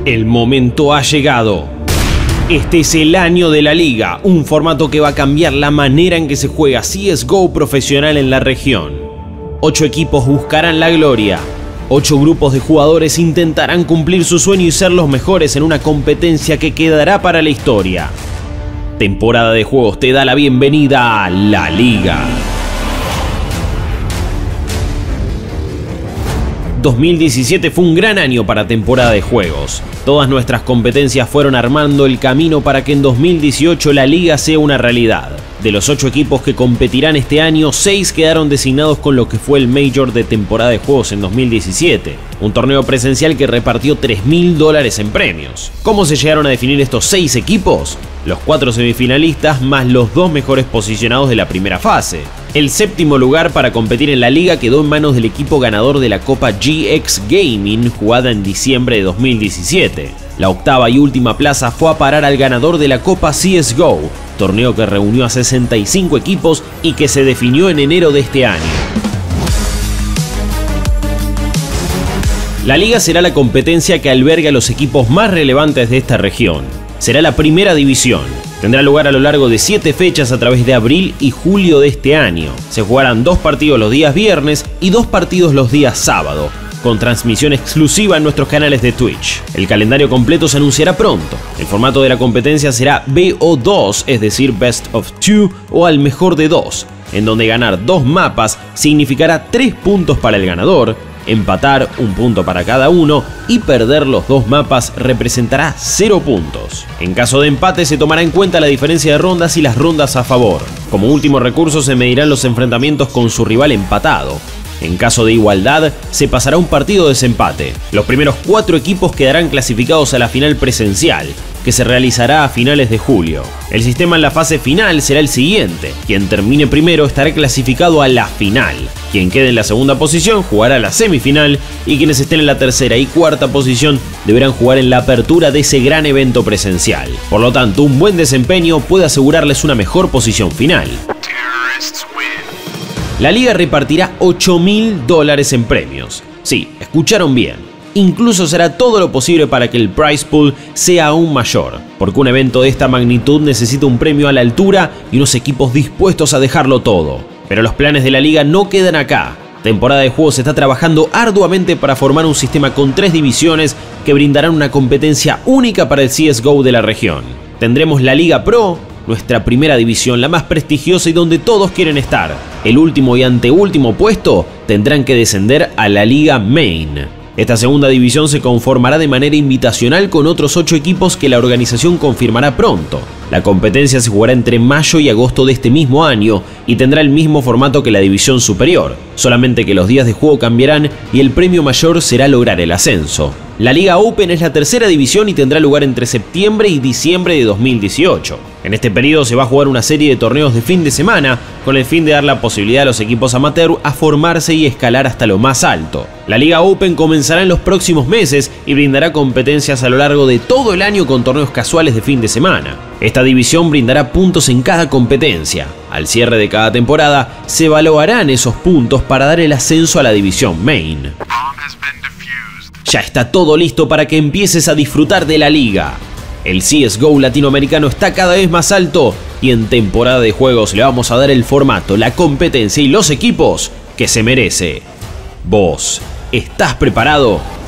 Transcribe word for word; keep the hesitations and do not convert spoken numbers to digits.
El momento ha llegado. Este es el año de la liga, un formato que va a cambiar la manera en que se juega C S G O profesional en la región. Ocho equipos buscarán la gloria. Ocho grupos de jugadores intentarán cumplir su sueño y ser los mejores en una competencia que quedará para la historia. Temporada de Juegos te da la bienvenida a la liga. dos mil diecisiete fue un gran año para temporada de juegos. Todas nuestras competencias fueron armando el camino para que en dos mil dieciocho la liga sea una realidad. De los ocho equipos que competirán este año, seis quedaron designados con lo que fue el Major de temporada de juegos en dos mil diecisiete, un torneo presencial que repartió tres mil dólares en premios. ¿Cómo se llegaron a definir estos seis equipos? Los cuatro semifinalistas más los dos mejores posicionados de la primera fase. El séptimo lugar para competir en la liga quedó en manos del equipo ganador de la Copa G X Gaming, jugada en diciembre de dos mil diecisiete. La octava y última plaza fue a parar al ganador de la Copa C S G O, torneo que reunió a sesenta y cinco equipos y que se definió en enero de este año. La liga será la competencia que alberga a los equipos más relevantes de esta región. Será la primera división. Tendrá lugar a lo largo de siete fechas a través de abril y julio de este año. Se jugarán dos partidos los días viernes y dos partidos los días sábado, con transmisión exclusiva en nuestros canales de Twitch. El calendario completo se anunciará pronto. El formato de la competencia será B O dos, es decir, Best of Two o al mejor de dos, en donde ganar dos mapas significará tres puntos para el ganador, empatar un punto para cada uno y perder los dos mapas representará cero puntos. En caso de empate se tomará en cuenta la diferencia de rondas y las rondas a favor. Como último recurso se medirán los enfrentamientos con su rival empatado. En caso de igualdad, se pasará un partido de desempate. Los primeros cuatro equipos quedarán clasificados a la final presencial, que se realizará a finales de julio. El sistema en la fase final será el siguiente. Quien termine primero estará clasificado a la final. Quien quede en la segunda posición jugará la semifinal y quienes estén en la tercera y cuarta posición deberán jugar en la apertura de ese gran evento presencial. Por lo tanto, un buen desempeño puede asegurarles una mejor posición final. La liga repartirá ocho mil dólares en premios. Sí, escucharon bien. Incluso será todo lo posible para que el prize pool sea aún mayor, porque un evento de esta magnitud necesita un premio a la altura y unos equipos dispuestos a dejarlo todo. Pero los planes de la liga no quedan acá. Temporada de Juegos está trabajando arduamente para formar un sistema con tres divisiones que brindarán una competencia única para el C S G O de la región. Tendremos la Liga Pro, nuestra primera división, la más prestigiosa y donde todos quieren estar. El último y anteúltimo puesto tendrán que descender a la Liga Main. Esta segunda división se conformará de manera invitacional con otros ocho equipos que la organización confirmará pronto. La competencia se jugará entre mayo y agosto de este mismo año y tendrá el mismo formato que la división superior, solamente que los días de juego cambiarán y el premio mayor será lograr el ascenso. La Liga Open es la tercera división y tendrá lugar entre septiembre y diciembre de dos mil dieciocho. En este periodo se va a jugar una serie de torneos de fin de semana con el fin de dar la posibilidad a los equipos amateur a formarse y escalar hasta lo más alto. La Liga Open comenzará en los próximos meses y brindará competencias a lo largo de todo el año con torneos casuales de fin de semana. Esta división brindará puntos en cada competencia. Al cierre de cada temporada se evaluarán esos puntos para dar el ascenso a la división Main. Ya está todo listo para que empieces a disfrutar de la liga. El C S G O latinoamericano está cada vez más alto y en temporada de juegos le vamos a dar el formato, la competencia y los equipos que se merece. ¿Vos estás preparado?